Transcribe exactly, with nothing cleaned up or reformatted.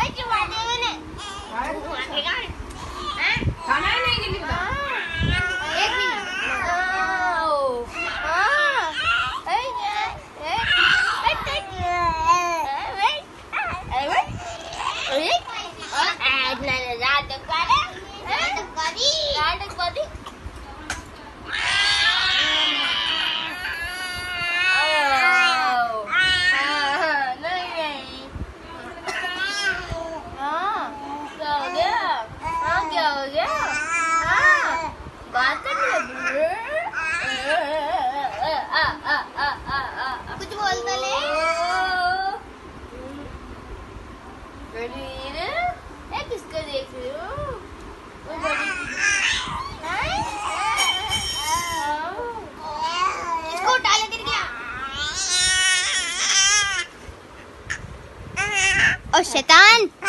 खाना है नहीं जल्दी बता। एक मिनट। कुछ बोलता ले किसको देख रही हो? इसको उठा ले गिर गया। ओ शैतान।